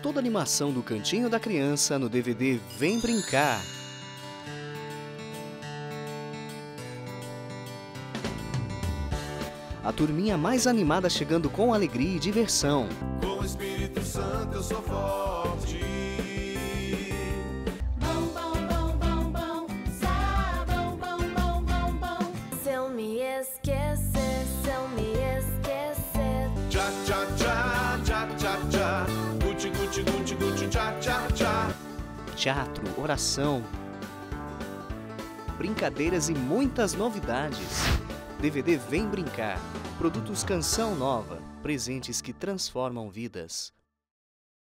Toda a animação do Cantinho da Criança no DVD Vem Brincar. A turminha mais animada chegando com alegria e diversão. Com o Espírito Santo eu sou forte. Bom, bom, bom, bom, bom, sabão, bom, bom, bom, bom. Se eu me esquecer, se eu me esquecer. Tchá, tchá, tchá, tchá, tchá, tchá. Gucci, gucci, gucci, gucci, tchá, tchá, tchá. Teatro, oração, brincadeiras e muitas novidades. DVD Vem Brincar. Produtos Canção Nova. Presentes que transformam vidas.